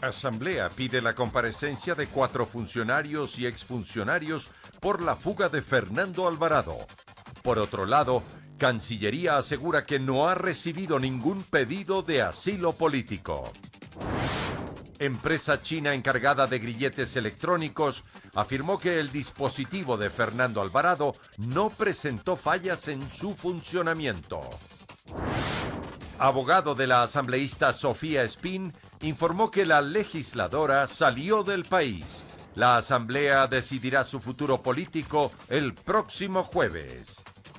Asamblea pide la comparecencia de 4 funcionarios y exfuncionarios por la fuga de Fernando Alvarado. Por otro lado, Cancillería asegura que no ha recibido ningún pedido de asilo político. Empresa china encargada de grilletes electrónicos afirmó que el dispositivo de Fernando Alvarado no presentó fallas en su funcionamiento. Abogado de la asambleísta Sofía Espín informó que la legisladora salió del país. La asamblea decidirá su futuro político el próximo jueves.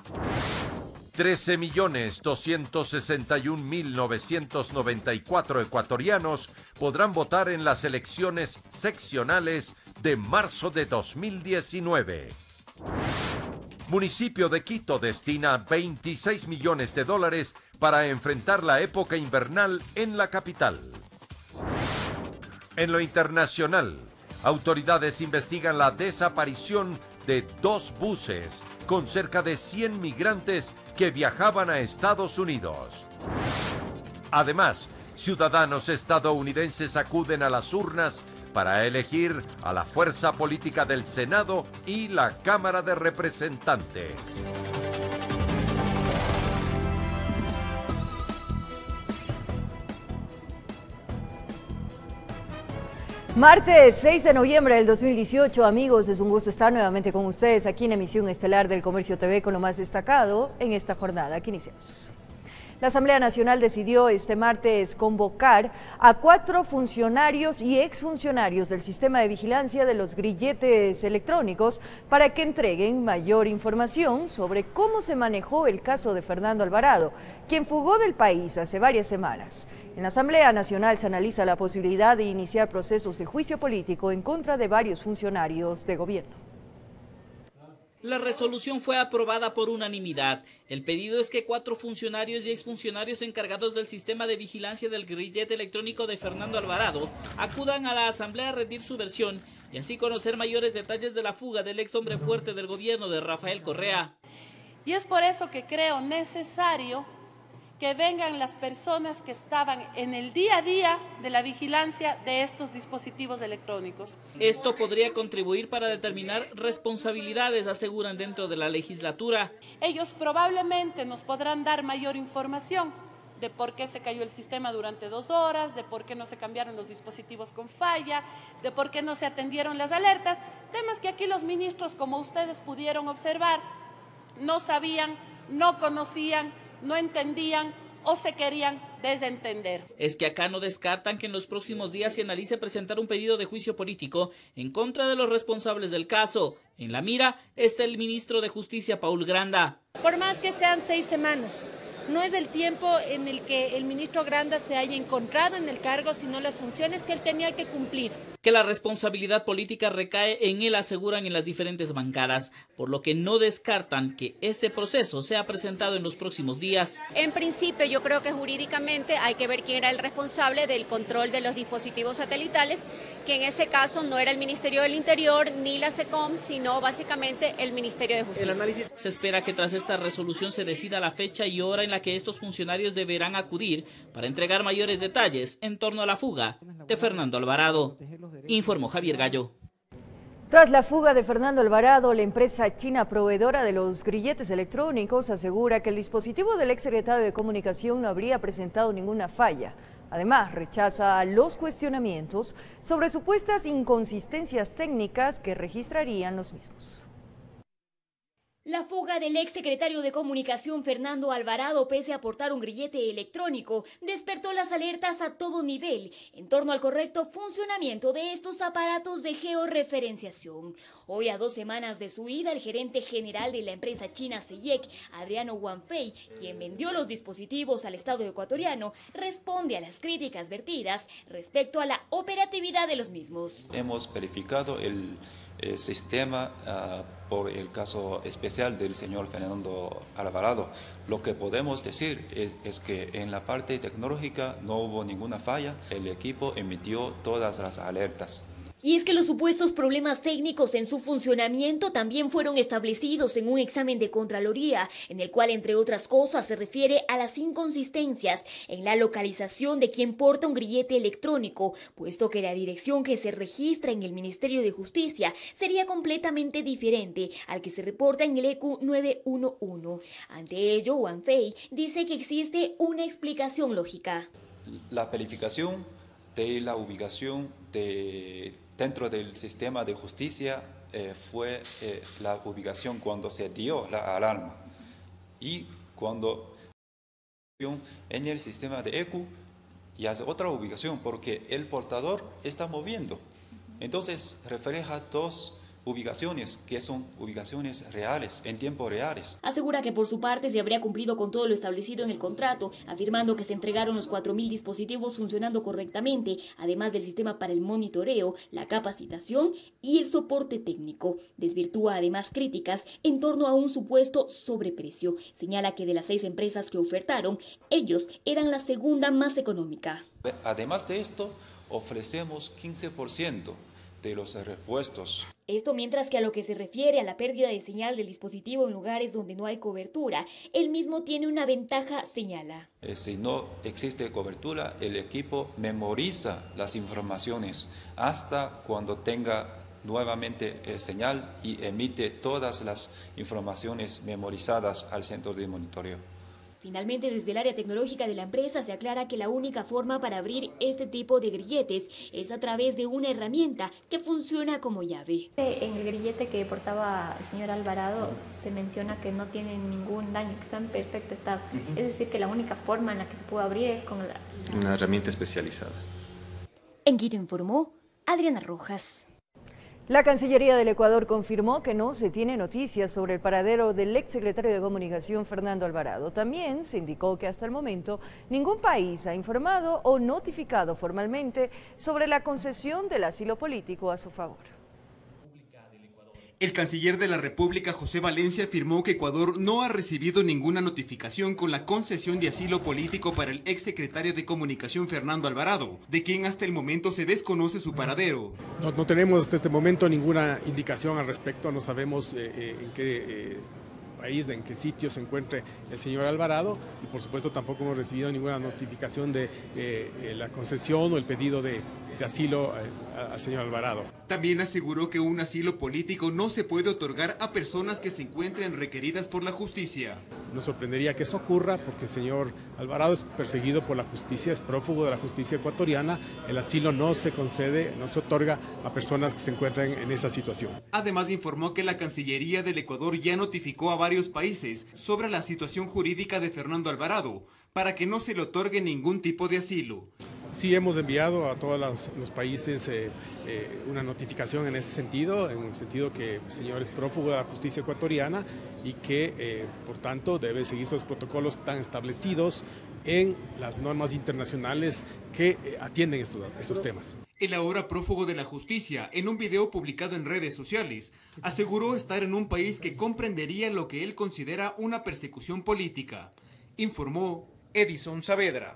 13.261.994 ecuatorianos podrán votar en las elecciones seccionales de marzo de 2019. Municipio de Quito destina 26 millones de dólares para enfrentar la época invernal en la capital. En lo internacional, autoridades investigan la desaparición de 2 buses con cerca de 100 migrantes que viajaban a Estados Unidos. Además, ciudadanos estadounidenses acuden a las urnas para elegir a la fuerza política del Senado y la Cámara de Representantes. Martes 6 de noviembre del 2018, amigos, es un gusto estar nuevamente con ustedes aquí en Emisión Estelar del Comercio TV con lo más destacado en esta jornada. Aquí iniciamos. La Asamblea Nacional decidió este martes convocar a 4 funcionarios y exfuncionarios del sistema de vigilancia de los grilletes electrónicos para que entreguen mayor información sobre cómo se manejó el caso de Fernando Alvarado, quien fugó del país hace varias semanas. En la Asamblea Nacional se analiza la posibilidad de iniciar procesos de juicio político en contra de varios funcionarios de gobierno. La resolución fue aprobada por unanimidad. El pedido es que 4 funcionarios y exfuncionarios encargados del sistema de vigilancia del grillete electrónico de Fernando Alvarado acudan a la Asamblea a rendir su versión y así conocer mayores detalles de la fuga del ex hombre fuerte del gobierno de Rafael Correa. Y es por eso que creo necesario que vengan las personas que estaban en el día a día de la vigilancia de estos dispositivos electrónicos. Esto podría contribuir para determinar responsabilidades, aseguran dentro de la legislatura. Ellos probablemente nos podrán dar mayor información de por qué se cayó el sistema durante 2 horas, de por qué no se cambiaron los dispositivos con falla, de por qué no se atendieron las alertas, temas que aquí los ministros, como ustedes pudieron observar, no sabían, no conocían, no entendían o se querían desentender. Es que acá no descartan que en los próximos días se analice presentar un pedido de juicio político en contra de los responsables del caso. En la mira está el ministro de Justicia, Paul Granda. Por más que sean 6 semanas, no es el tiempo en el que el ministro Granda se haya encontrado en el cargo, sino las funciones que él tenía que cumplir. Que la responsabilidad política recae en él, aseguran en las diferentes bancadas, por lo que no descartan que ese proceso sea presentado en los próximos días. En principio, yo creo que jurídicamente hay que ver quién era el responsable del control de los dispositivos satelitales, que en ese caso no era el Ministerio del Interior ni la SECOM, sino básicamente el Ministerio de Justicia. Se espera que tras esta resolución se decida la fecha y hora en la que estos funcionarios deberán acudir para entregar mayores detalles en torno a la fuga de Fernando Alvarado. Informó Javier Gallo. Tras la fuga de Fernando Alvarado, la empresa china proveedora de los grilletes electrónicos asegura que el dispositivo del exsecretario de Comunicación no habría presentado ninguna falla. Además, rechaza los cuestionamientos sobre supuestas inconsistencias técnicas que registrarían los mismos. La fuga del exsecretario de Comunicación Fernando Alvarado, pese a portar un grillete electrónico, despertó las alertas a todo nivel en torno al correcto funcionamiento de estos aparatos de georreferenciación. Hoy, a 2 semanas de su ida, el gerente general de la empresa china CIEC, Adriano Wanfei, quien vendió los dispositivos al Estado ecuatoriano, responde a las críticas vertidas respecto a la operatividad de los mismos. Hemos verificado el sistema por el caso especial del señor Fernando Alvarado. Lo que podemos decir es que en la parte tecnológica no hubo ninguna falla, el equipo emitió todas las alertas. Y es que los supuestos problemas técnicos en su funcionamiento también fueron establecidos en un examen de Contraloría, en el cual, entre otras cosas, se refiere a las inconsistencias en la localización de quien porta un grillete electrónico, puesto que la dirección que se registra en el Ministerio de Justicia sería completamente diferente al que se reporta en el ECU 911. Ante ello, Wang Fei dice que existe una explicación lógica. La verificación de la ubicación dentro del sistema de justicia fue la ubicación cuando se dio la alarma, y cuando en el sistema de ECU ya es otra ubicación porque el portador está moviendo. Entonces refleja dos ubicaciones que son ubicaciones reales, en tiempo reales. Asegura que por su parte se habría cumplido con todo lo establecido en el contrato, afirmando que se entregaron los 4.000 dispositivos funcionando correctamente, además del sistema para el monitoreo, la capacitación y el soporte técnico. Desvirtúa además críticas en torno a un supuesto sobreprecio. Señala que de las 6 empresas que ofertaron, ellos eran la segunda más económica. Además de esto, ofrecemos 15% de los repuestos. Esto mientras que a lo que se refiere a la pérdida de señal del dispositivo en lugares donde no hay cobertura, él mismo tiene una ventaja, señala. Si no existe cobertura, el equipo memoriza las informaciones hasta cuando tenga nuevamente señal y emite todas las informaciones memorizadas al centro de monitoreo. Finalmente, desde el área tecnológica de la empresa se aclara que la única forma para abrir este tipo de grilletes es a través de una herramienta que funciona como llave. En el grillete que portaba el señor Alvarado se menciona que no tiene ningún daño, que está en perfecto estado. Es decir, que la única forma en la que se puede abrir es con una herramienta especializada. En Quito informó Adriana Rojas. La Cancillería del Ecuador confirmó que no se tiene noticias sobre el paradero del exsecretario de Comunicación Fernando Alvarado. También se indicó que hasta el momento ningún país ha informado o notificado formalmente sobre la concesión del asilo político a su favor. El canciller de la República, José Valencia, afirmó que Ecuador no ha recibido ninguna notificación con la concesión de asilo político para el exsecretario de Comunicación Fernando Alvarado, de quien hasta el momento se desconoce su paradero. No tenemos hasta este momento ninguna indicación al respecto, no sabemos en qué país, en qué sitio se encuentre el señor Alvarado, y por supuesto tampoco hemos recibido ninguna notificación de la concesión o el pedido de asilo al señor Alvarado. También aseguró que un asilo político no se puede otorgar a personas que se encuentren requeridas por la justicia. Nos sorprendería que eso ocurra porque el señor Alvarado es perseguido por la justicia, es prófugo de la justicia ecuatoriana. El asilo no se concede, no se otorga a personas que se encuentran en esa situación. Además informó que la Cancillería del Ecuador ya notificó a varios países sobre la situación jurídica de Fernando Alvarado para que no se le otorgue ningún tipo de asilo. Sí, hemos enviado a todos los países una notificación en ese sentido, en el sentido que el señor es prófugo de la justicia ecuatoriana y que, por tanto, debe seguir los protocolos que están establecidos en las normas internacionales que atienden estos temas. El ahora prófugo de la justicia, en un video publicado en redes sociales, aseguró estar en un país que comprendería lo que él considera una persecución política. Informó Edison Saavedra.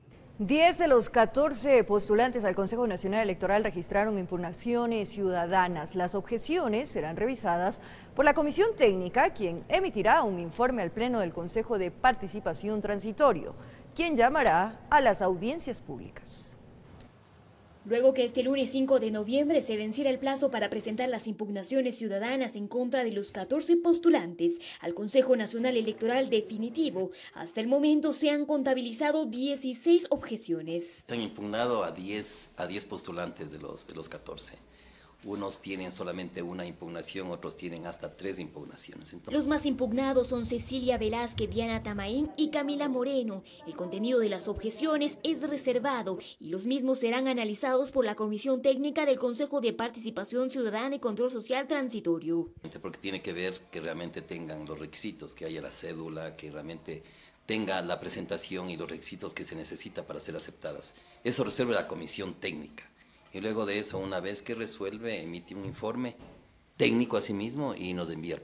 10 de los 14 postulantes al Consejo Nacional Electoral registraron impugnaciones ciudadanas. Las objeciones serán revisadas por la Comisión Técnica, quien emitirá un informe al Pleno del Consejo de Participación Transitorio, quien llamará a las audiencias públicas. Luego que este lunes 5 de noviembre se venciera el plazo para presentar las impugnaciones ciudadanas en contra de los 14 postulantes al Consejo Nacional Electoral definitivo, hasta el momento se han contabilizado 16 objeciones. Se han impugnado a 10 postulantes de los 14. Unos tienen solamente una impugnación, otros tienen hasta 3 impugnaciones. Entonces, los más impugnados son Cecilia Velázquez, Diana Tamaín y Camila Moreno. El contenido de las objeciones es reservado y los mismos serán analizados por la Comisión Técnica del Consejo de Participación Ciudadana y Control Social Transitorio. Porque tiene que ver que realmente tengan los requisitos, que haya la cédula, que realmente tenga la presentación y los requisitos que se necesita para ser aceptadas. Eso resuelve la Comisión Técnica. Y luego de eso, una vez que resuelve, emite un informe técnico a sí mismo y nos envía al Pleno.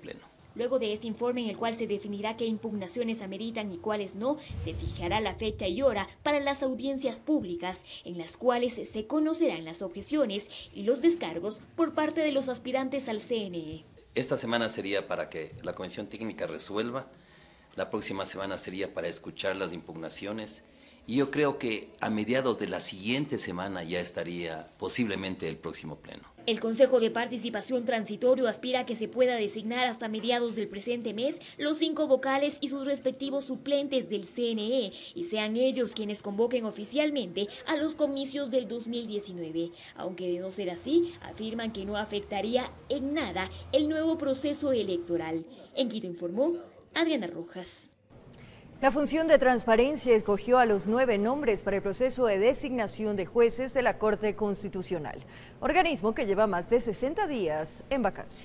Luego de este informe en el cual se definirá qué impugnaciones ameritan y cuáles no, se fijará la fecha y hora para las audiencias públicas, en las cuales se conocerán las objeciones y los descargos por parte de los aspirantes al CNE. Esta semana sería para que la Comisión Técnica resuelva, la próxima semana sería para escuchar las impugnaciones, y yo creo que a mediados de la siguiente semana ya estaría posiblemente el próximo pleno. El Consejo de Participación Transitorio aspira a que se pueda designar hasta mediados del presente mes los 5 vocales y sus respectivos suplentes del CNE, y sean ellos quienes convoquen oficialmente a los comicios del 2019. Aunque de no ser así, afirman que no afectaría en nada el nuevo proceso electoral. En Quito informó Adriana Rojas. La función de transparencia escogió a los 9 nombres para el proceso de designación de jueces de la Corte Constitucional, organismo que lleva más de 60 días en vacancia.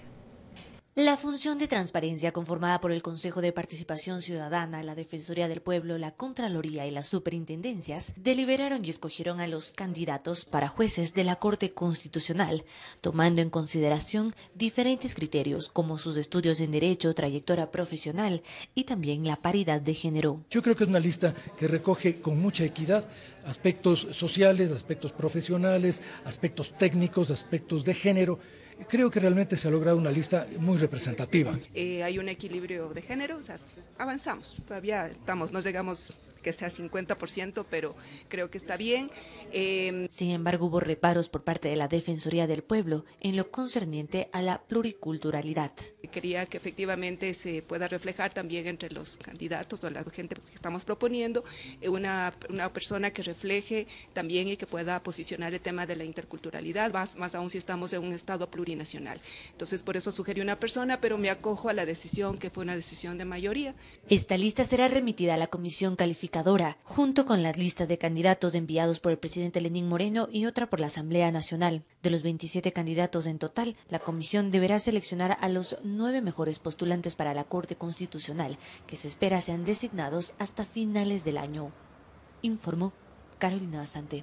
La función de transparencia, conformada por el Consejo de Participación Ciudadana, la Defensoría del Pueblo, la Contraloría y las Superintendencias, deliberaron y escogieron a los candidatos para jueces de la Corte Constitucional, tomando en consideración diferentes criterios como sus estudios en Derecho, trayectoria profesional y también la paridad de género. Yo creo que es una lista que recoge con mucha equidad aspectos sociales, aspectos profesionales, aspectos técnicos, aspectos de género. Creo que realmente se ha logrado una lista muy representativa. Hay un equilibrio de género, o sea, avanzamos, todavía estamos, no llegamos que sea 50%, pero creo que está bien. Sin embargo, hubo reparos por parte de la Defensoría del Pueblo en lo concerniente a la pluriculturalidad. Quería que efectivamente se pueda reflejar también entre los candidatos o la gente que estamos proponiendo una persona que refleje también y que pueda posicionar el tema de la interculturalidad, más aún si estamos en un estado plurinacional. Entonces, por eso sugerí una persona, pero me acojo a la decisión que fue una decisión de mayoría. Esta lista será remitida a la Comisión Calificadora, junto con las listas de candidatos enviados por el presidente Lenín Moreno y otra por la Asamblea Nacional. De los 27 candidatos en total, la comisión deberá seleccionar a los 9 mejores postulantes para la Corte Constitucional, que se espera sean designados hasta finales del año. Informó Carolina Basante.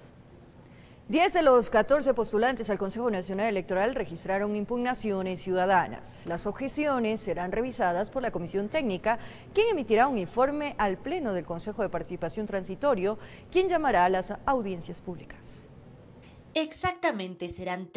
10 de los 14 postulantes al Consejo Nacional Electoral registraron impugnaciones ciudadanas. Las objeciones serán revisadas por la Comisión Técnica, quien emitirá un informe al Pleno del Consejo de Participación Transitorio, quien llamará a las audiencias públicas. Exactamente serán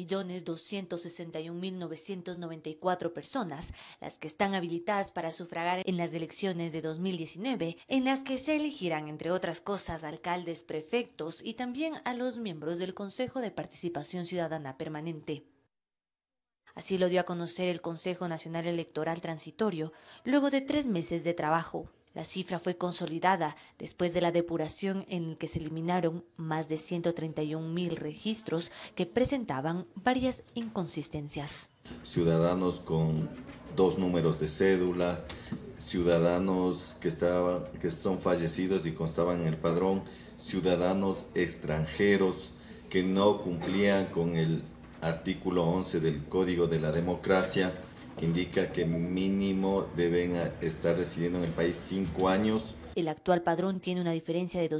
13.261.994 personas las que están habilitadas para sufragar en las elecciones de 2019, en las que se elegirán, entre otras cosas, alcaldes, prefectos y también a los miembros del Consejo de Participación Ciudadana Permanente. Así lo dio a conocer el Consejo Nacional Electoral Transitorio, luego de 3 meses de trabajo. La cifra fue consolidada después de la depuración en la que se eliminaron más de 131.000 registros que presentaban varias inconsistencias. Ciudadanos con 2 números de cédula, ciudadanos que son fallecidos y constaban en el padrón, ciudadanos extranjeros que no cumplían con el artículo 11 del Código de la Democracia, que indica que mínimo deben estar residiendo en el país 5 años. El actual padrón tiene una diferencia de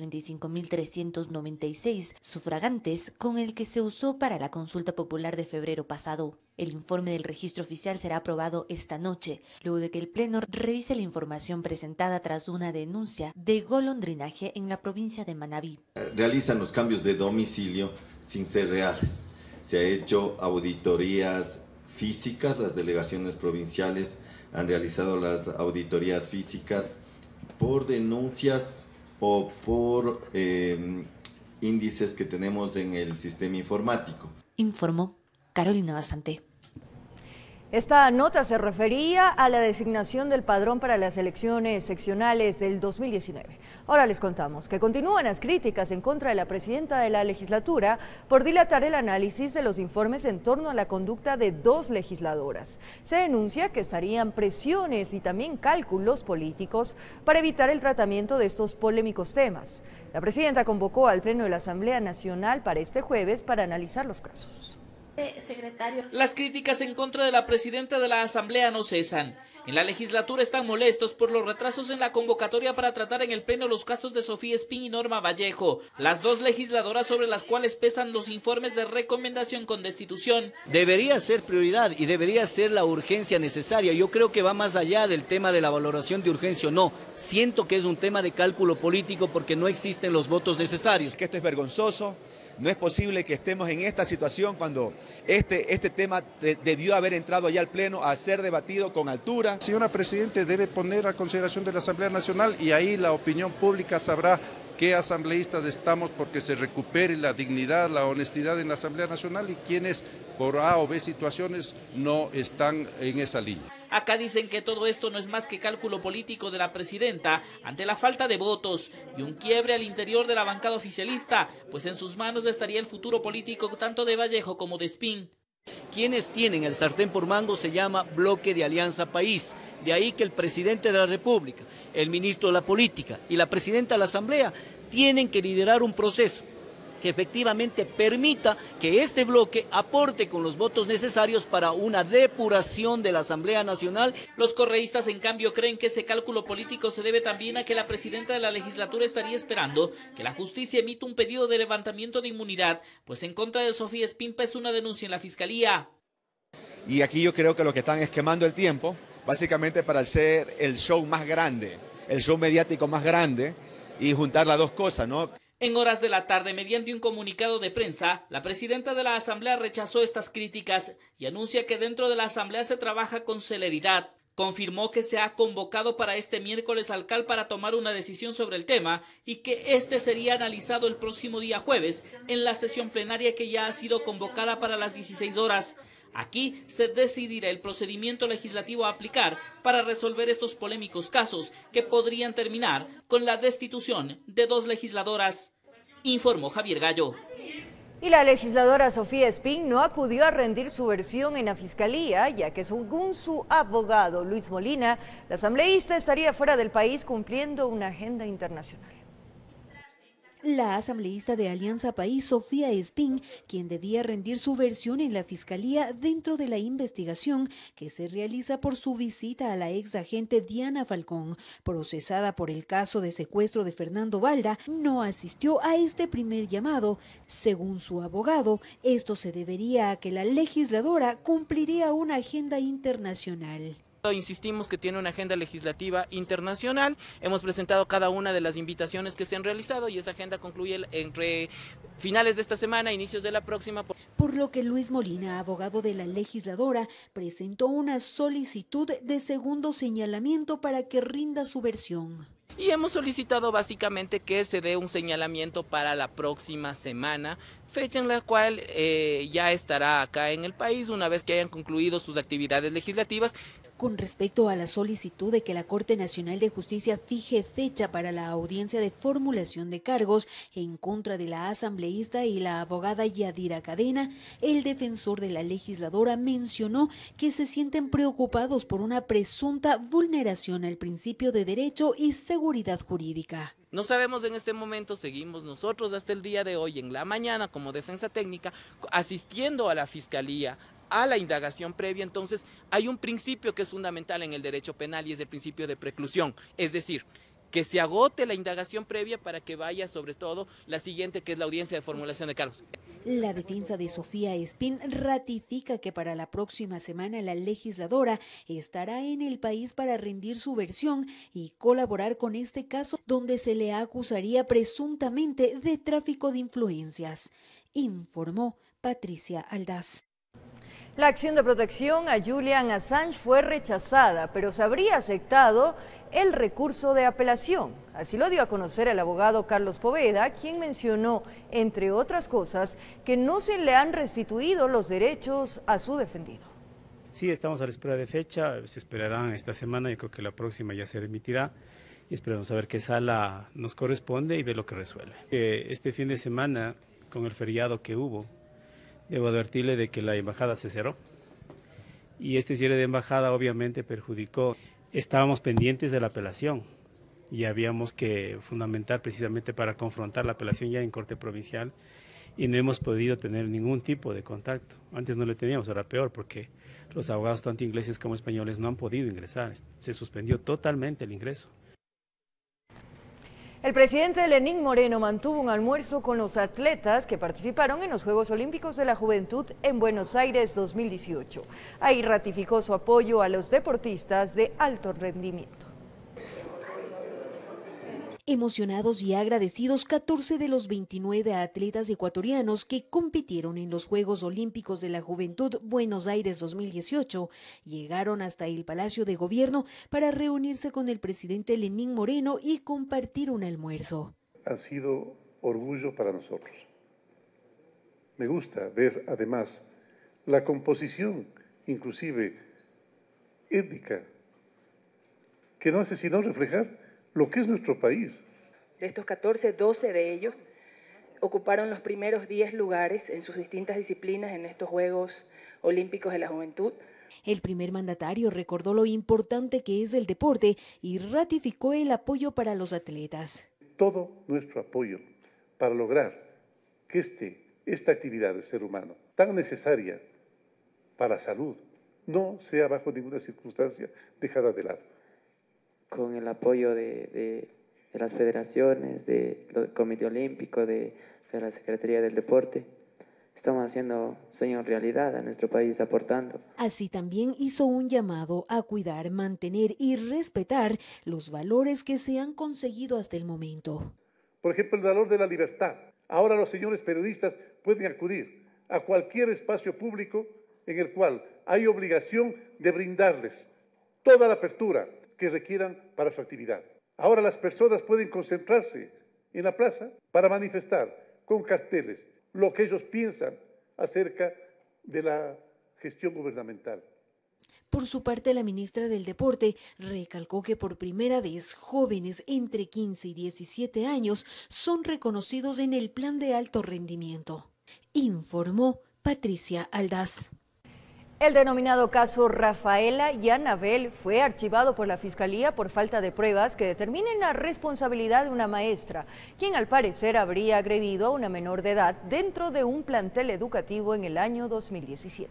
235.396 sufragantes con el que se usó para la consulta popular de febrero pasado. El informe del registro oficial será aprobado esta noche, luego de que el Pleno revise la información presentada tras una denuncia de golondrinaje en la provincia de Manabí. Realizan los cambios de domicilio sin ser reales. Se ha hecho auditorías físicas, las delegaciones provinciales han realizado las auditorías físicas por denuncias o por índices que tenemos en el sistema informático. Informó Carolina Basante. Esta nota se refería a la designación del padrón para las elecciones seccionales del 2019. Ahora les contamos que continúan las críticas en contra de la presidenta de la legislatura por dilatar el análisis de los informes en torno a la conducta de 2 legisladoras. Se denuncia que estarían presiones y también cálculos políticos para evitar el tratamiento de estos polémicos temas. La presidenta convocó al Pleno de la Asamblea Nacional para este jueves para analizar los casos. Secretario. Las críticas en contra de la presidenta de la Asamblea no cesan. En la legislatura están molestos por los retrasos en la convocatoria para tratar en el Pleno los casos de Sofía Espín y Norma Vallejo, las dos legisladoras sobre las cuales pesan los informes de recomendación con destitución. Debería ser prioridad y debería ser la urgencia necesaria. Yo creo que va más allá del tema de la valoración de urgencia o no. Siento que es un tema de cálculo político porque no existen los votos necesarios. Que esto es vergonzoso. No es posible que estemos en esta situación cuando este tema debió haber entrado ya al Pleno a ser debatido con altura. Señora Presidente, debe poner a consideración de la Asamblea Nacional y ahí la opinión pública sabrá qué asambleístas estamos porque se recupere la dignidad, la honestidad en la Asamblea Nacional y quienes por A o B situaciones no están en esa línea. Acá dicen que todo esto no es más que cálculo político de la presidenta ante la falta de votos y un quiebre al interior de la bancada oficialista, pues en sus manos estaría el futuro político tanto de Vallejo como de Espín. Quienes tienen el sartén por mango se llama Bloque de Alianza País. De ahí que el presidente de la República, el ministro de la Política y la presidenta de la Asamblea tienen que liderar un proceso que efectivamente permita que este bloque aporte con los votos necesarios para una depuración de la Asamblea Nacional. Los correístas, en cambio, creen que ese cálculo político se debe también a que la presidenta de la legislatura estaría esperando que la justicia emita un pedido de levantamiento de inmunidad, pues en contra de Sofía Espín pesa una denuncia en la fiscalía. Y aquí yo creo que lo que están es quemando el tiempo, básicamente para hacer el show más grande, el show mediático más grande y juntar las dos cosas, ¿no? En horas de la tarde, mediante un comunicado de prensa, la presidenta de la Asamblea rechazó estas críticas y anuncia que dentro de la Asamblea se trabaja con celeridad. Confirmó que se ha convocado para este miércoles al CAL para tomar una decisión sobre el tema y que este sería analizado el próximo día jueves en la sesión plenaria que ya ha sido convocada para las 16 horas. Aquí se decidirá el procedimiento legislativo a aplicar para resolver estos polémicos casos que podrían terminar con la destitución de dos legisladoras, informó Javier Gallo. Y la legisladora Sofía Espín no acudió a rendir su versión en la Fiscalía, ya que según su abogado Luis Molina, la asambleísta estaría fuera del país cumpliendo una agenda internacional. La asambleísta de Alianza País, Sofía Espín, quien debía rendir su versión en la Fiscalía dentro de la investigación que se realiza por su visita a la ex agente Diana Falcón, procesada por el caso de secuestro de Fernando Valda, no asistió a este primer llamado. Según su abogado, esto se debería a que la legisladora cumpliría una agenda internacional. Insistimos que tiene una agenda legislativa internacional, hemos presentado cada una de las invitaciones que se han realizado y esa agenda concluye entre finales de esta semana e inicios de la próxima. Por lo que Luis Molina, abogado de la legisladora, presentó una solicitud de segundo señalamiento para que rinda su versión. Y hemos solicitado básicamente que se dé un señalamiento para la próxima semana, fecha en la cual ya estará acá en el país una vez que hayan concluido sus actividades legislativas. Con respecto a la solicitud de que la Corte Nacional de Justicia fije fecha para la audiencia de formulación de cargos en contra de la asambleísta y la abogada Yadira Cadena, el defensor de la legisladora mencionó que se sienten preocupados por una presunta vulneración al principio de derecho y seguridad jurídica. No sabemos en este momento, seguimos nosotros hasta el día de hoy en la mañana como defensa técnica asistiendo a la Fiscalía a la indagación previa. Entonces hay un principio que es fundamental en el derecho penal y es el principio de preclusión, es decir, que se agote la indagación previa para que vaya sobre todo la siguiente, que es la audiencia de formulación de cargos. La defensa de Sofía Espín ratifica que para la próxima semana la legisladora estará en el país para rendir su versión y colaborar con este caso donde se le acusaría presuntamente de tráfico de influencias, informó Patricia Aldaz. La acción de protección a Julian Assange fue rechazada, pero se habría aceptado el recurso de apelación. Así lo dio a conocer el abogado Carlos Poveda, quien mencionó, entre otras cosas, que no se le han restituido los derechos a su defendido. Sí, estamos a la espera de fecha, se esperarán esta semana, yo creo que la próxima ya se emitirá y esperamos a ver qué sala nos corresponde y ver lo que resuelve. Este fin de semana, con el feriado que hubo, debo advertirle de que la embajada se cerró y este cierre de embajada obviamente perjudicó. Estábamos pendientes de la apelación y habíamos que fundamentar precisamente para confrontar la apelación ya en Corte Provincial y no hemos podido tener ningún tipo de contacto. Antes no lo teníamos, ahora peor, porque los abogados tanto ingleses como españoles no han podido ingresar. Se suspendió totalmente el ingreso. El presidente Lenín Moreno mantuvo un almuerzo con los atletas que participaron en los Juegos Olímpicos de la Juventud en Buenos Aires 2018. Ahí ratificó su apoyo a los deportistas de alto rendimiento. Emocionados y agradecidos, 14 de los 29 atletas ecuatorianos que compitieron en los Juegos Olímpicos de la Juventud Buenos Aires 2018 llegaron hasta el Palacio de Gobierno para reunirse con el presidente Lenín Moreno y compartir un almuerzo. Ha sido orgullo para nosotros. Me gusta ver además la composición, inclusive étnica, que no hace sino reflejar lo que es nuestro país. De estos 14, 12 de ellos ocuparon los primeros 10 lugares en sus distintas disciplinas en estos Juegos Olímpicos de la Juventud. El primer mandatario recordó lo importante que es el deporte y ratificó el apoyo para los atletas. Todo nuestro apoyo para lograr que esta actividad del ser humano, tan necesaria para la salud, no sea bajo ninguna circunstancia dejada de lado. Con el apoyo de las federaciones, del Comité Olímpico, de la Secretaría del Deporte, estamos haciendo sueños realidad a nuestro país, aportando. Así también hizo un llamado a cuidar, mantener y respetar los valores que se han conseguido hasta el momento. Por ejemplo, el valor de la libertad. Ahora los señores periodistas pueden acudir a cualquier espacio público en el cual hay obligación de brindarles toda la apertura que requieran para su actividad. Ahora las personas pueden concentrarse en la plaza para manifestar con carteles lo que ellos piensan acerca de la gestión gubernamental. Por su parte, la ministra del Deporte recalcó que por primera vez jóvenes entre 15 y 17 años son reconocidos en el plan de alto rendimiento. Informó Patricia Aldaz. El denominado caso Rafaela y Anabel fue archivado por la Fiscalía por falta de pruebas que determinen la responsabilidad de una maestra, quien al parecer habría agredido a una menor de edad dentro de un plantel educativo en el año 2017.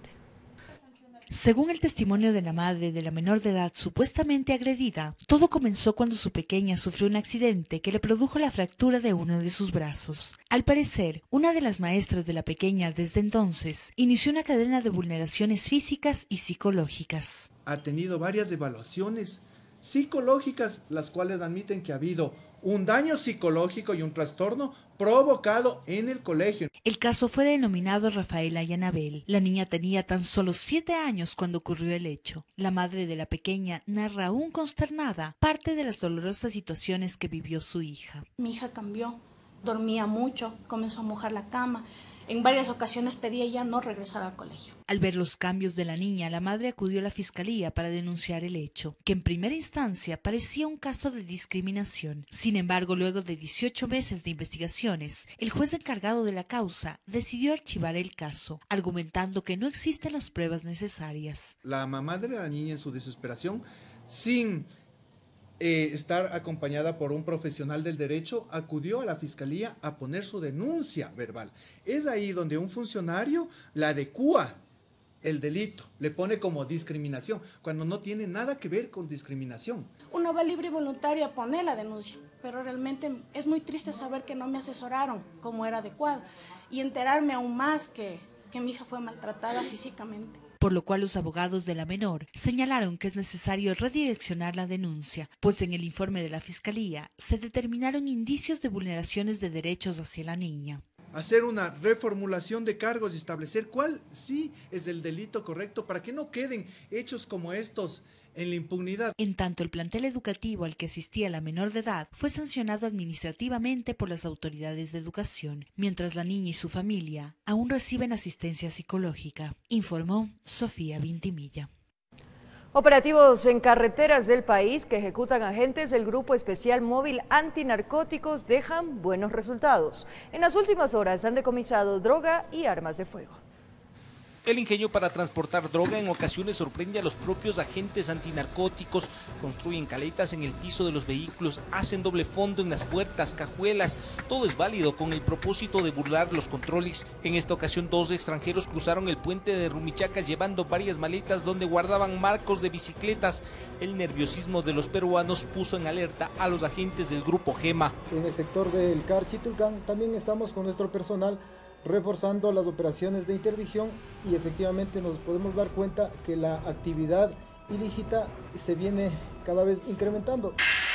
Según el testimonio de la madre de la menor de edad supuestamente agredida, todo comenzó cuando su pequeña sufrió un accidente que le produjo la fractura de uno de sus brazos. Al parecer, una de las maestras de la pequeña desde entonces inició una cadena de vulneraciones físicas y psicológicas. Ha tenido varias evaluaciones psicológicas, las cuales admiten que ha habido un daño psicológico y un trastorno provocado en el colegio. El caso fue denominado Rafaela y Anabel. La niña tenía tan solo 7 años cuando ocurrió el hecho. La madre de la pequeña narra aún consternada parte de las dolorosas situaciones que vivió su hija. Mi hija cambió, dormía mucho, comenzó a mojar la cama. En varias ocasiones pedía ya no regresar al colegio. Al ver los cambios de la niña, la madre acudió a la fiscalía para denunciar el hecho, que en primera instancia parecía un caso de discriminación. Sin embargo, luego de 18 meses de investigaciones, el juez encargado de la causa decidió archivar el caso, argumentando que no existen las pruebas necesarias. La mamá de la niña, en su desesperación, sin estar acompañada por un profesional del derecho, acudió a la fiscalía a poner su denuncia verbal. Es ahí donde un funcionario le adecúa el delito, le pone como discriminación, cuando no tiene nada que ver con discriminación. Uno va libre y voluntario a poner la denuncia, pero realmente es muy triste saber que no me asesoraron como era adecuado y enterarme aún más que mi hija fue maltratada físicamente. Por lo cual los abogados de la menor señalaron que es necesario redireccionar la denuncia, pues en el informe de la Fiscalía se determinaron indicios de vulneraciones de derechos hacia la niña. Hacer una reformulación de cargos y establecer cuál sí es el delito correcto para que no queden hechos como estos en la impunidad. En tanto, el plantel educativo al que asistía la menor de edad fue sancionado administrativamente por las autoridades de educación, mientras la niña y su familia aún reciben asistencia psicológica, informó Sofía Vintimilla. Operativos en carreteras del país que ejecutan agentes del Grupo Especial Móvil Antinarcóticos dejan buenos resultados. En las últimas horas han decomisado droga y armas de fuego. El ingenio para transportar droga en ocasiones sorprende a los propios agentes antinarcóticos. Construyen caletas en el piso de los vehículos, hacen doble fondo en las puertas, cajuelas. Todo es válido con el propósito de burlar los controles. En esta ocasión 2 extranjeros cruzaron el puente de Rumichaca llevando varias maletas donde guardaban marcos de bicicletas. El nerviosismo de los peruanos puso en alerta a los agentes del grupo Gema. En el sector del CAR Chitulcán también estamos con nuestro personal reforzando las operaciones de interdicción y efectivamente nos podemos dar cuenta que la actividad ilícita se viene cada vez incrementando.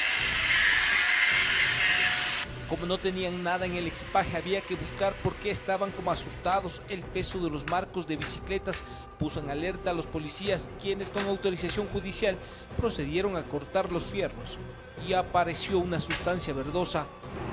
Como no tenían nada en el equipaje, había que buscar por qué estaban como asustados. El peso de los marcos de bicicletas puso en alerta a los policías, quienes con autorización judicial procedieron a cortar los fierros y apareció una sustancia verdosa.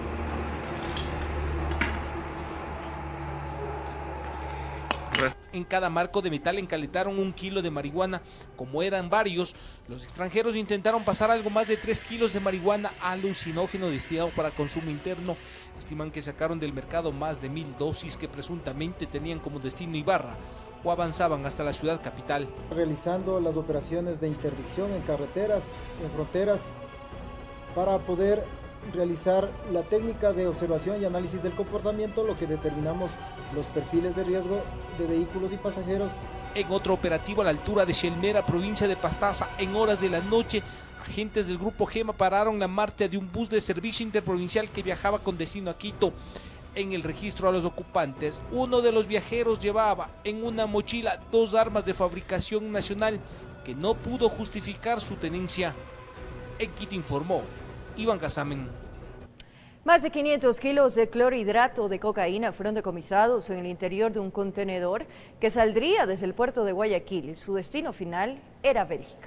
En cada marco de metal encaletaron 1 kilo de marihuana. Como eran varios, los extranjeros intentaron pasar algo más de 3 kilos de marihuana alucinógeno destinado para consumo interno. Estiman que sacaron del mercado más de 1000 dosis que presuntamente tenían como destino Ibarra o avanzaban hasta la ciudad capital. Realizando las operaciones de interdicción en carreteras, en fronteras, para poder realizar la técnica de observación y análisis del comportamiento, lo que determinamos los perfiles de riesgo de vehículos y pasajeros. En otro operativo a la altura de Xelmera, provincia de Pastaza, en horas de la noche, agentes del grupo Gema pararon la marcha de un bus de servicio interprovincial que viajaba con destino a Quito. En el registro a los ocupantes, uno de los viajeros llevaba en una mochila 2 armas de fabricación nacional que no pudo justificar su tenencia. En Quito informó Iván Casamen. Más de 500 kilos de clorhidrato de cocaína fueron decomisados en el interior de un contenedor que saldría desde el puerto de Guayaquil. Su destino final era Bélgica.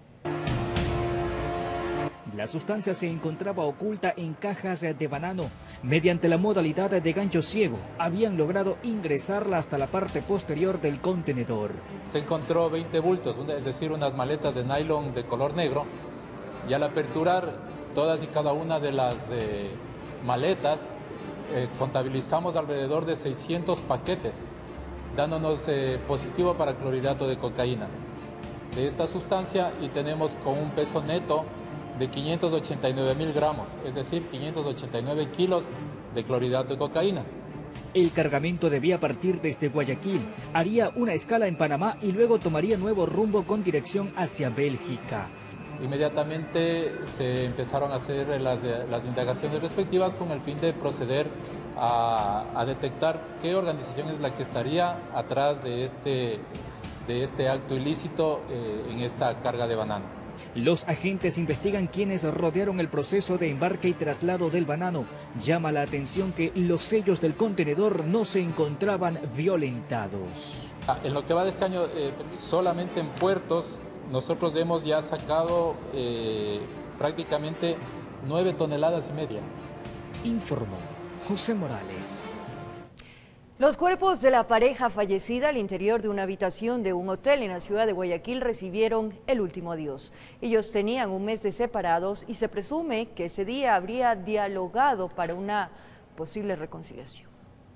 La sustancia se encontraba oculta en cajas de banano. Mediante la modalidad de gancho ciego, habían logrado ingresarla hasta la parte posterior del contenedor. Se encontró 20 bultos, es decir, unas maletas de nylon de color negro, y al aperturar todas y cada una de las maletas, contabilizamos alrededor de 600 paquetes, dándonos positivo para clorhidrato de cocaína de esta sustancia, y tenemos con un peso neto de 589.000 gramos, es decir, 589 kilos de clorhidrato de cocaína. El cargamento debía partir desde Guayaquil, haría una escala en Panamá y luego tomaría nuevo rumbo con dirección hacia Bélgica. Inmediatamente se empezaron a hacer las indagaciones respectivas con el fin de proceder a detectar qué organización es la que estaría atrás de este acto ilícito en esta carga de banano. Los agentes investigan quienes rodearon el proceso de embarque y traslado del banano. Llama la atención que los sellos del contenedor no se encontraban violentados. En lo que va de este año, solamente en puertos, nosotros hemos ya sacado prácticamente 9,5 toneladas. Informó José Morales. Los cuerpos de la pareja fallecida al interior de una habitación de un hotel en la ciudad de Guayaquil recibieron el último adiós. Ellos tenían un mes de separados y se presume que ese día habría dialogado para una posible reconciliación.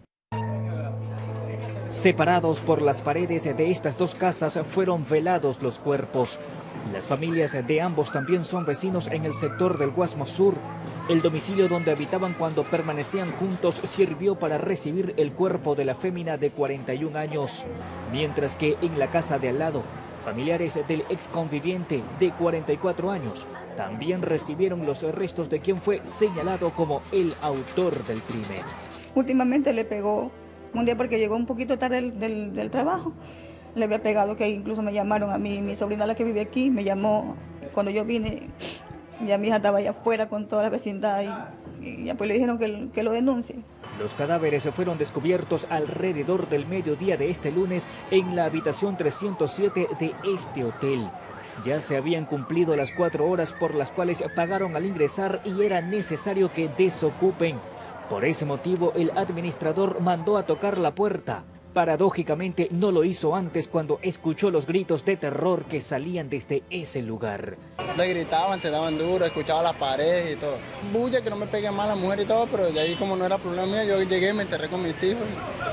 Separados por las paredes de estas 2 casas fueron velados los cuerpos. Las familias de ambos también son vecinos en el sector del Guasmo Sur. El domicilio donde habitaban cuando permanecían juntos sirvió para recibir el cuerpo de la fémina de 41 años, mientras que en la casa de al lado, familiares del exconviviente de 44 años también recibieron los restos de quien fue señalado como el autor del crimen. Últimamente le pegó un día porque llegó un poquito tarde del trabajo. Le había pegado, que incluso me llamaron a mí, mi sobrina, la que vive aquí, me llamó cuando yo vine. Ya mi hija estaba allá afuera con toda la vecindad y ya pues le dijeron que lo denuncie. Los cadáveres fueron descubiertos alrededor del mediodía de este lunes en la habitación 307 de este hotel. Ya se habían cumplido las 4 horas por las cuales pagaron al ingresar y era necesario que desocupen. Por ese motivo, el administrador mandó a tocar la puerta. Paradójicamente, no lo hizo antes cuando escuchó los gritos de terror que salían desde ese lugar. Le gritaban, te daban duro, escuchaba las paredes y todo. Bulla, que no me pegue mal la mujer y todo, pero de ahí como no era problema mío, yo llegué y me encerré con mis hijos.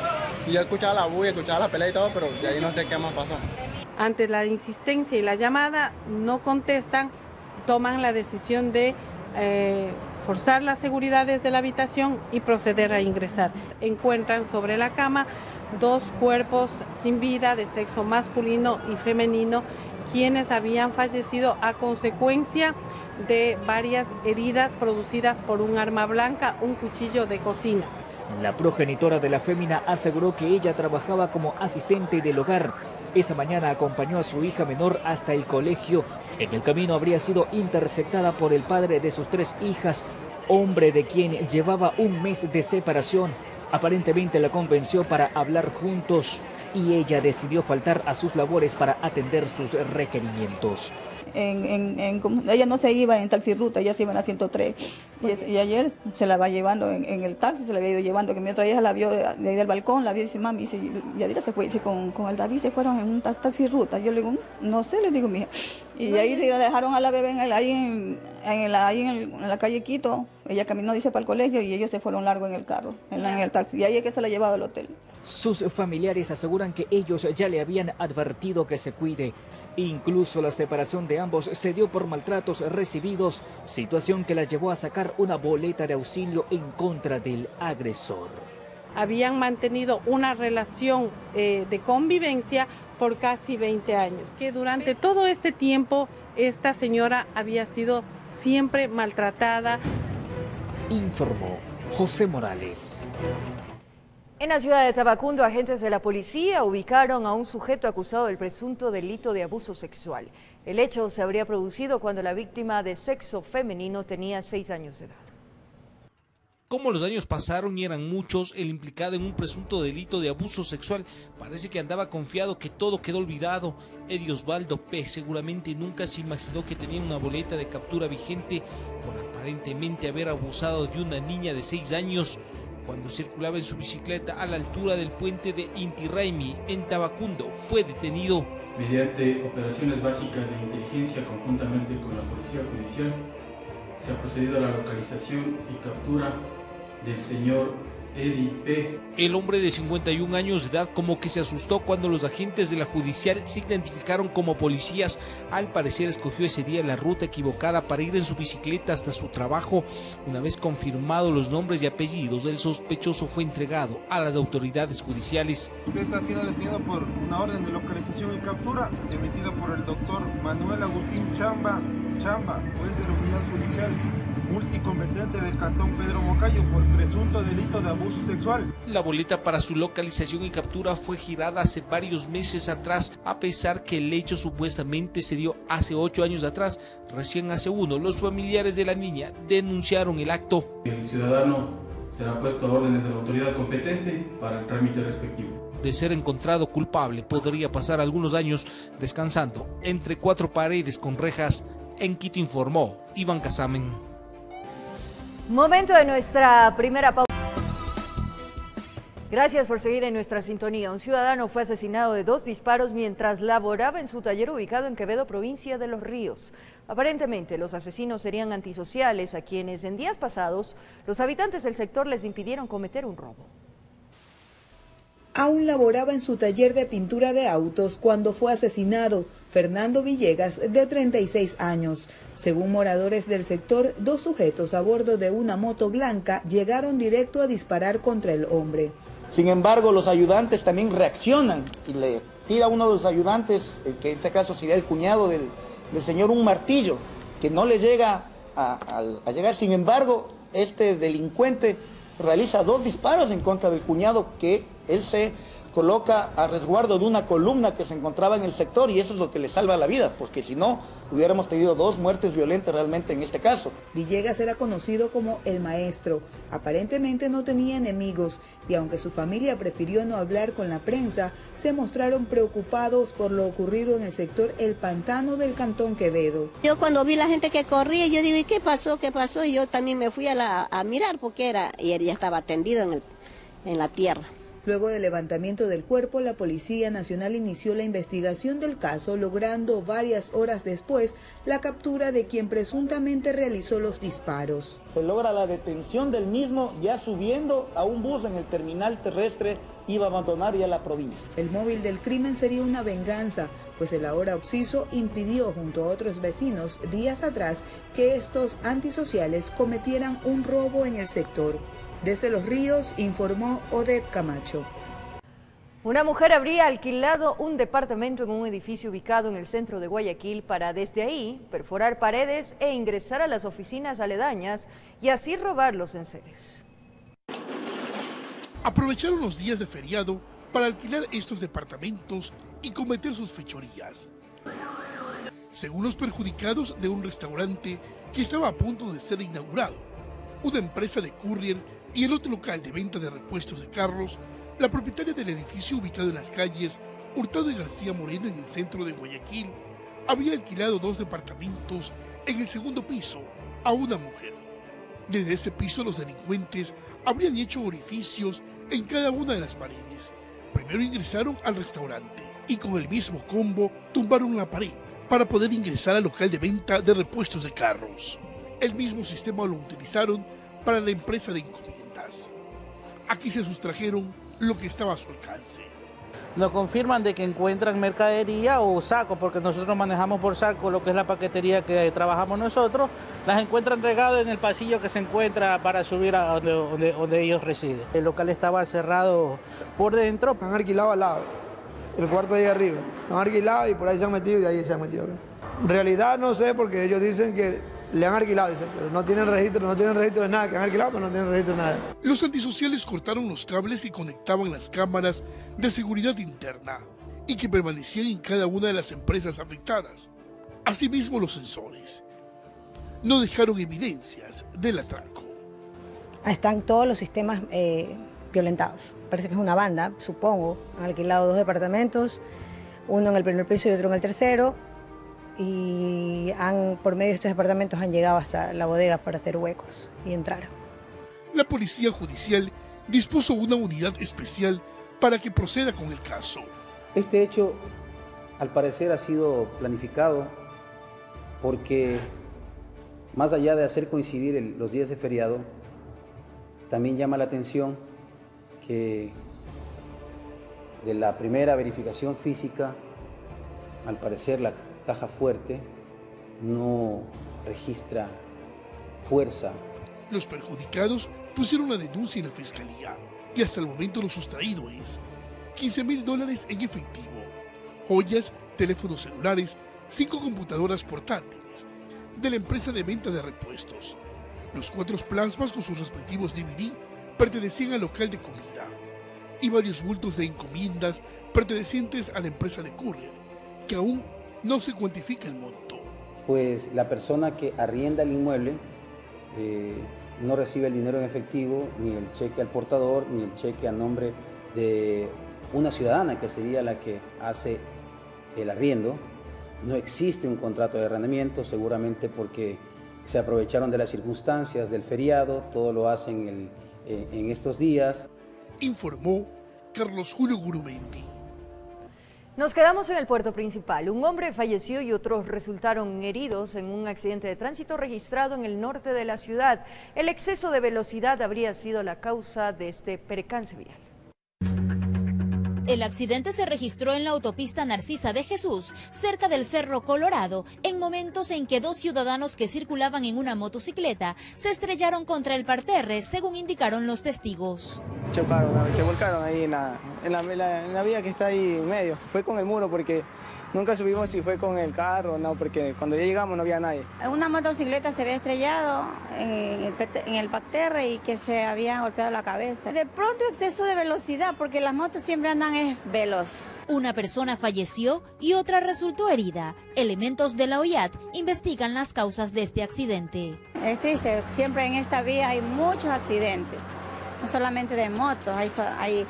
Y yo escuchaba la bulla, escuchaba la pelea y todo, pero de ahí no sé qué más pasó. Ante la insistencia y la llamada, no contestan, toman la decisión de forzar las seguridades de la habitación y proceder a ingresar. Encuentran sobre la cama 2 cuerpos sin vida de sexo masculino y femenino, quienes habían fallecido a consecuencia de varias heridas producidas por un arma blanca, un cuchillo de cocina. La progenitora de la fémina aseguró que ella trabajaba como asistente del hogar. Esa mañana acompañó a su hija menor hasta el colegio. En el camino habría sido interceptada por el padre de sus 3 hijas, hombre de quien llevaba un mes de separación. Aparentemente la convenció para hablar juntos y ella decidió faltar a sus labores para atender sus requerimientos. Ella no se iba en taxi ruta, ella se iba en la 103. Y ayer se la va llevando en el taxi, se la había ido llevando, que mi otra hija la vio de ahí del balcón, la vio y dice, mami, dice, Yadira se fue, dice, con el David se fueron en un taxi ruta. Yo le digo, no sé, le digo, mija. Y ahí la dejaron a la bebé ahí en la calle Quito. Ella caminó, dice, para el colegio y ellos se fueron largo en el carro, en el taxi. Y ahí es que se la ha llevado al hotel. Sus familiares aseguran que ellos ya le habían advertido que se cuide. Incluso la separación de ambos se dio por maltratos recibidos, situación que la llevó a sacar una boleta de auxilio en contra del agresor. Habían mantenido una relación de convivencia por casi 20 años, que durante todo este tiempo esta señora había sido siempre maltratada. Informó José Morales. En la ciudad de Tabacundo, agentes de la policía ubicaron a un sujeto acusado del presunto delito de abuso sexual. El hecho se habría producido cuando la víctima de sexo femenino tenía 6 años de edad. Como los años pasaron y eran muchos, el implicado en un presunto delito de abuso sexual parece que andaba confiado que todo quedó olvidado. Eddie Osvaldo P. seguramente nunca se imaginó que tenía una boleta de captura vigente por aparentemente haber abusado de una niña de 6 años. Cuando circulaba en su bicicleta a la altura del puente de Inti Raymi, en Tabacundo, fue detenido. Mediante operaciones básicas de inteligencia conjuntamente con la Policía Judicial, se ha procedido a la localización y captura del señor Eddie P. El hombre de 51 años de edad como que se asustó cuando los agentes de la judicial se identificaron como policías. Al parecer escogió ese día la ruta equivocada para ir en su bicicleta hasta su trabajo. Una vez confirmados los nombres y apellidos, el sospechoso fue entregado a las autoridades judiciales. Usted está siendo detenido por una orden de localización y captura emitida por el doctor Manuel Agustín Chamba, juez de la unidad judicial multicompetente del cantón Pedro Moncayo por presunto delito de abuso sexual. La boleta para su localización y captura fue girada hace varios meses atrás, a pesar que el hecho supuestamente se dio hace 8 años atrás. Recién hace 1, los familiares de la niña denunciaron el acto. El ciudadano será puesto a órdenes de la autoridad competente para el trámite respectivo. De ser encontrado culpable, podría pasar algunos años descansando entre 4 paredes con rejas. En Quito, informó Iván Casamen. Momento de nuestra primera pausa. Gracias por seguir en nuestra sintonía. Un ciudadano fue asesinado de 2 disparos mientras laboraba en su taller ubicado en Quevedo, provincia de Los Ríos. Aparentemente, los asesinos serían antisociales a quienes en días pasados los habitantes del sector les impidieron cometer un robo. Aún laboraba en su taller de pintura de autos cuando fue asesinado Fernando Villegas, de 36 años. Según moradores del sector, 2 sujetos a bordo de una moto blanca llegaron directo a disparar contra el hombre. Sin embargo, los ayudantes también reaccionan y le tira a uno de los ayudantes, que en este caso sería el cuñado del señor, un martillo que no le llega a llegar. Sin embargo, este delincuente realiza 2 disparos en contra del cuñado, que él se coloca a resguardo de una columna que se encontraba en el sector, y eso es lo que le salva la vida, porque si no, hubiéramos tenido 2 muertes violentas realmente en este caso. Villegas era conocido como el maestro. Aparentemente no tenía enemigos, y aunque su familia prefirió no hablar con la prensa, se mostraron preocupados por lo ocurrido en el sector El Pantano del cantón Quevedo. Yo cuando vi la gente que corría, yo digo, ¿y qué pasó? ¿Qué pasó? Y yo también me fui a mirar porque y él ya estaba tendido en la tierra. Luego del levantamiento del cuerpo, la Policía Nacional inició la investigación del caso, logrando varias horas después la captura de quien presuntamente realizó los disparos. Se logra la detención del mismo ya subiendo a un bus en el terminal terrestre, iba a abandonar ya la provincia. El móvil del crimen sería una venganza, pues el ahora occiso impidió junto a otros vecinos días atrás que estos antisociales cometieran un robo en el sector. Desde Los Ríos informó Odette Camacho. Una mujer habría alquilado un departamento en un edificio ubicado en el centro de Guayaquil para desde ahí perforar paredes e ingresar a las oficinas aledañas y así robar los enseres. Aprovecharon los días de feriado para alquilar estos departamentos y cometer sus fechorías. Según los perjudicados de un restaurante que estaba a punto de ser inaugurado, una empresa de courier y el otro local de venta de repuestos de carros, la propietaria del edificio ubicado en las calles Hurtado y García Moreno en el centro de Guayaquil había alquilado 2 departamentos en el segundo piso a una mujer. Desde ese piso los delincuentes habrían hecho orificios en cada una de las paredes. Primero ingresaron al restaurante y con el mismo combo tumbaron la pared para poder ingresar al local de venta de repuestos de carros. El mismo sistema lo utilizaron para la empresa de encomiendas. Aquí se sustrajeron lo que estaba a su alcance. Nos confirman de que encuentran mercadería o saco, porque nosotros manejamos por saco lo que es la paquetería que trabajamos nosotros. Las encuentran regadas en el pasillo que se encuentra para subir a donde ellos residen. El local estaba cerrado por dentro. Han alquilado al lado, el cuarto de ahí arriba. Lo han alquilado y por ahí se han metido y de ahí se han metido acá. En realidad no sé, porque ellos dicen que le han alquilado, dicen, pero no tienen registro de nada, que han alquilado, pero no tienen registro de nada. Los antisociales cortaron los cables que conectaban las cámaras de seguridad interna y que permanecían en cada una de las empresas afectadas. Asimismo, los sensores no dejaron evidencias del atraco. Están todos los sistemas violentados. Parece que es una banda, supongo. Han alquilado 2 departamentos, uno en el primer piso y otro en el tercero. Y por medio de estos departamentos han llegado hasta la bodega para hacer huecos y entrar. La Policía Judicial dispuso una unidad especial para que proceda con el caso. Este hecho, al parecer, ha sido planificado porque, más allá de hacer coincidir los días de feriado, también llama la atención que de la primera verificación física, al parecer la caja fuerte no registra fuerza. Los perjudicados pusieron la denuncia en la fiscalía y hasta el momento lo sustraído es $15.000 en efectivo, joyas, teléfonos celulares, 5 computadoras portátiles de la empresa de venta de repuestos. Los 4 plasmas con sus respectivos DVD pertenecían al local de comida y varios bultos de encomiendas pertenecientes a la empresa de courier, que aún no se cuantifica el monto. Pues la persona que arrienda el inmueble no recibe el dinero en efectivo, ni el cheque al portador, ni el cheque a nombre de una ciudadana que sería la que hace el arriendo. No existe un contrato de arrendamiento, seguramente porque se aprovecharon de las circunstancias del feriado, todo lo hacen en estos días. Informó Carlos Julio Gurumendi. Nos quedamos en el puerto principal. Un hombre falleció y otros resultaron heridos en un accidente de tránsito registrado en el norte de la ciudad. El exceso de velocidad habría sido la causa de este percance vial. El accidente se registró en la autopista Narcisa de Jesús, cerca del Cerro Colorado, en momentos en que 2 ciudadanos que circulaban en una motocicleta se estrellaron contra el parterre, según indicaron los testigos. Chocaron, se volcaron ahí en la vía que está ahí en medio. Fue con el muro porque nunca supimos si fue con el carro o no, porque cuando ya llegamos no había nadie. Una motocicleta se había estrellado en el parterre y que se había golpeado la cabeza. De pronto exceso de velocidad, porque las motos siempre andan veloz. Una persona falleció y otra resultó herida. Elementos de la OIAT investigan las causas de este accidente. Es triste, siempre en esta vía hay muchos accidentes, no solamente de motos, hay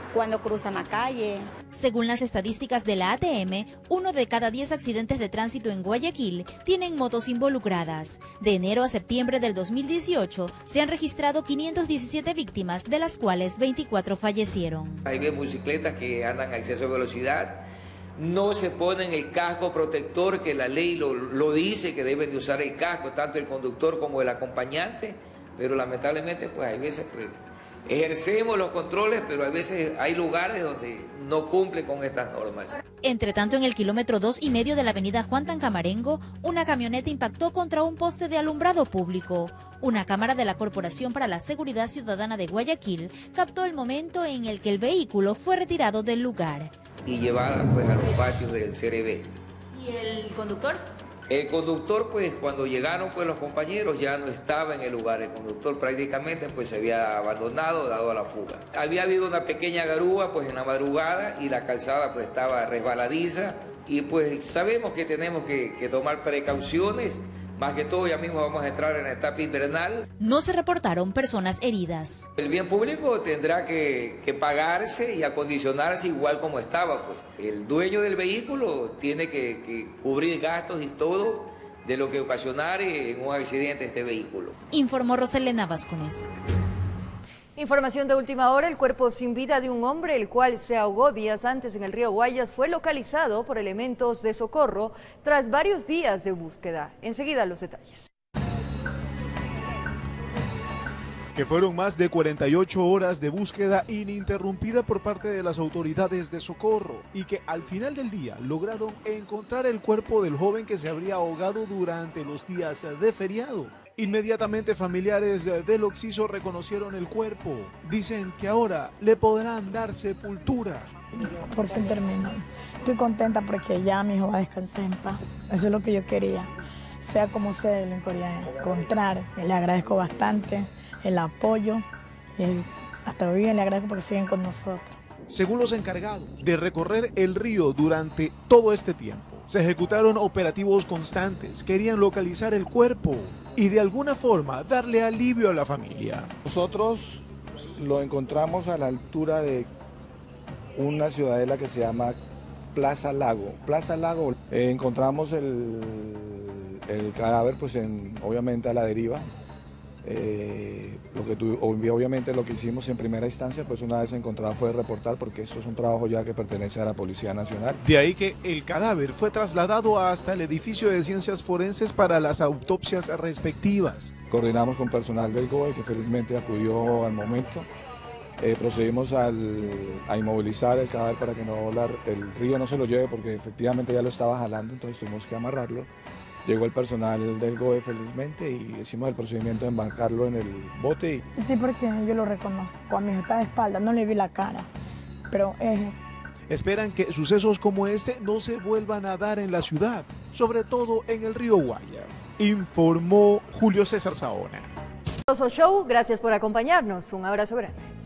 cuando cruzan la calle. Según las estadísticas de la ATM, 1 de cada 10 accidentes de tránsito en Guayaquil tienen motos involucradas. De enero a septiembre del 2018 se han registrado 517 víctimas, de las cuales 24 fallecieron. Hay bicicletas que andan a exceso de velocidad, no se ponen el casco protector, que la ley lo dice, que deben de usar el casco, tanto el conductor como el acompañante, pero lamentablemente pues hay veces pues, ejercemos los controles, pero a veces hay lugares donde no cumplen con estas normas. Entre tanto, en el kilómetro 2,5 de la avenida Juan Tancamarengo, una camioneta impactó contra un poste de alumbrado público. Una cámara de la Corporación para la Seguridad Ciudadana de Guayaquil captó el momento en el que el vehículo fue retirado del lugar. Y llevada pues a los patios del CRB. ¿Y el conductor? El conductor, pues cuando llegaron pues los compañeros ya no estaba en el lugar. El conductor prácticamente pues se había abandonado, dado a la fuga. Había habido una pequeña garúa pues en la madrugada y la calzada pues estaba resbaladiza. Y pues sabemos que tenemos que tomar precauciones. Más que todo, ya mismo vamos a entrar en la etapa invernal. No se reportaron personas heridas. El bien público tendrá que pagarse y acondicionarse igual como estaba. Pues el dueño del vehículo tiene que cubrir gastos y todo de lo que ocasionara en un accidente este vehículo. Informó Roselena Vázquez. Información de última hora, el cuerpo sin vida de un hombre, el cual se ahogó días antes en el río Guayas, fue localizado por elementos de socorro tras varios días de búsqueda. Enseguida los detalles. Que fueron más de 48 horas de búsqueda ininterrumpida por parte de las autoridades de socorro y que al final del día lograron encontrar el cuerpo del joven que se habría ahogado durante los días de feriado. Inmediatamente familiares del occiso reconocieron el cuerpo. Dicen que ahora le podrán dar sepultura. Por fin terminó. Estoy contenta porque ya mi hijo va a descansar en paz. Eso es lo que yo quería. Sea como sea, lo quería encontrar. Le agradezco bastante el apoyo. Hasta hoy le agradezco porque siguen con nosotros. Según los encargados de recorrer el río durante todo este tiempo, se ejecutaron operativos constantes, querían localizar el cuerpo y de alguna forma darle alivio a la familia. Nosotros lo encontramos a la altura de una ciudadela que se llama Plaza Lago. Plaza Lago, encontramos el cadáver pues obviamente a la deriva. Obviamente lo que hicimos en primera instancia, pues una vez encontrado fue reportar, porque esto es un trabajo ya que pertenece a la Policía Nacional. De ahí que el cadáver fue trasladado hasta el edificio de ciencias forenses para las autopsias respectivas. Coordinamos con personal del GOE que felizmente acudió al momento. Procedimos a inmovilizar el cadáver para que el río no se lo lleve, porque efectivamente ya lo estaba jalando, entonces tuvimos que amarrarlo. Llegó el personal del GOE felizmente y hicimos el procedimiento de embarcarlo en el bote. Sí, porque yo lo reconozco. A mi hijo está de espalda, no le vi la cara, pero Esperan que sucesos como este no se vuelvan a dar en la ciudad, sobre todo en el río Guayas, informó Julio César Saona. Show, gracias por acompañarnos. Un abrazo grande.